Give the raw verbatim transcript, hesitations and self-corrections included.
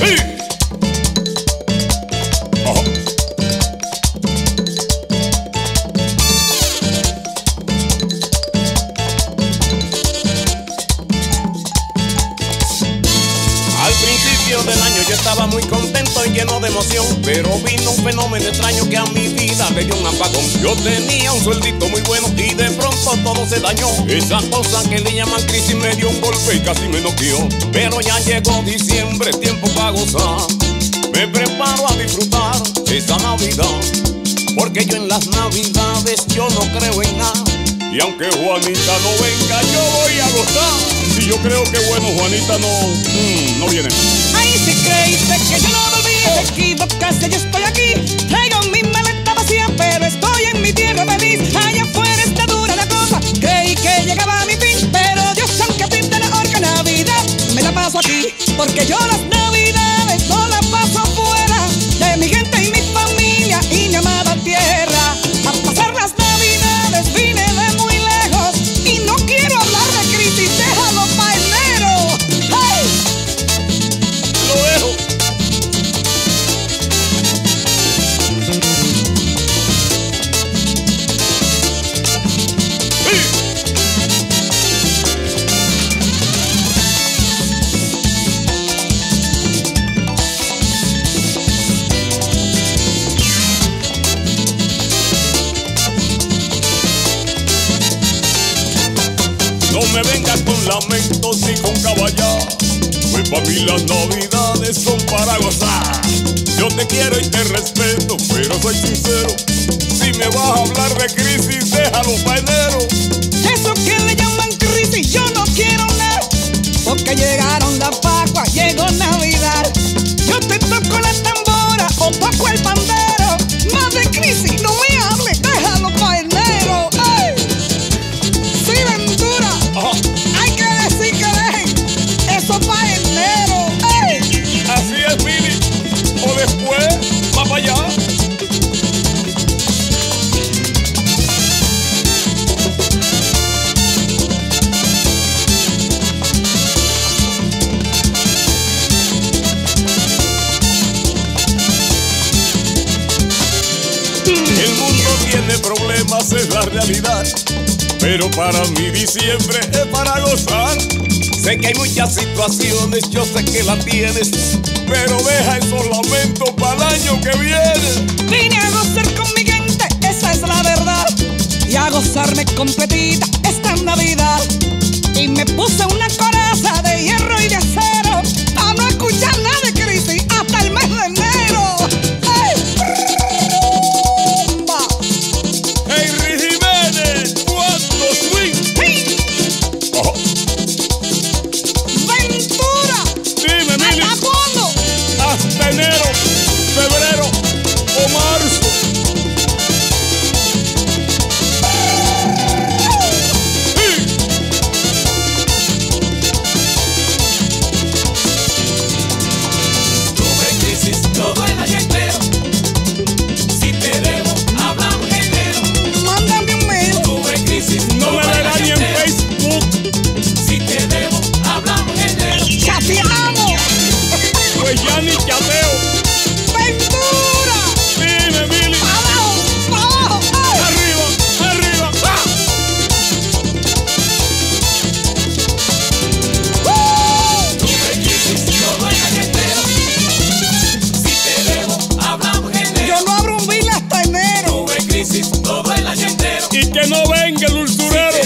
¡Sí! Ojo. Al principio del año yo estaba muy contento y lleno de emoción, pero vino un fenómeno extraño que a mi vida le dio un apagón. Yo tenía un sueldito muy bueno y de pronto todo se dañó. Esa cosa que le llaman crisis me dio un golpe y casi me noqueó. Pero ya llegó diciembre, tiempo para gozar. Me preparo a disfrutar esa Navidad, porque yo en las Navidades yo no creo en nada. Y aunque Juanita no venga, yo voy a gozar. Y yo creo que bueno, Juanita no, mmm, no viene. Ay, si creíste que yo no volví, te equivocaste, yo estoy aquí. Traigo mi maleta vacía, pero estoy en mi tierra feliz. Allá afuera está dura la cosa, creí que llegaba a mi fin, pero Dios aunque pinte la horca, Navidad me la paso aquí. Porque yo las Navidades no las paso fuera de mi gente y mi familia y mi amada tierra. A pasar las Navidades vine de muy lejos y no quiero hablar de crisis, déjalo pa' enero. ¡Hey! Lo dejo. No me vengas con lamentos ni con caballar, pues para mí las Navidades son para gozar. Yo te quiero y te respeto, pero soy sincero. Si me vas a hablar de crisis, déjalo pa' enero. Eso que le llaman crisis yo no quiero nada, porque llegaron la Pascua, llegó Navidad. Yo te toco la tambora o toco el pandero. Más de crisis no me hables, déjalo pa' enero. ¡Ay! Sí, Ventura. Ajá. Hay que decir que dejen eso pa' enero. ¡Ey! Así es, Billy. O después, va para allá. El mundo tiene problemas, es la realidad, pero para mí diciembre es para gozar. Sé que hay muchas situaciones, yo sé que la tienes, pero deja esos lamentos para el año que viene. Vine a gozar con mi gente, esa es la verdad, y a gozarme completita esta Navidad. Y me puse una coraza de hierro y de acero para no escuchar nada de crisis hasta el mes de enero. ¡Ey! ¡Rumba! ¡Hey, Rick Jiménez! ¡Cuánto swing! ¡Sí! Ojo. ¡Ventura! Dime, Mili. ¿Hasta cuándo? Hasta enero, febrero o marzo. ¡Sí! Tuve crisis todo el año entero. Si te debo, hablamos en enero. Mándame un mail. Tuve crisis No todo me el año regañen en entero. Facebook, Si te debo, hablamos en enero. ¡Chateamos! pues ya ni chateo. ¡Ventura! Dime, Billy. ¡Abajo! ¡Abajo! ¡Ay! Arriba, arriba. ¡Ah! ¡Uh! Tuve crisis todo el año entero. Si te debo, hablamos en enero. Yo no abro un bill hasta enero. Tuve crisis todo el año entero. Y que no venga el usurero.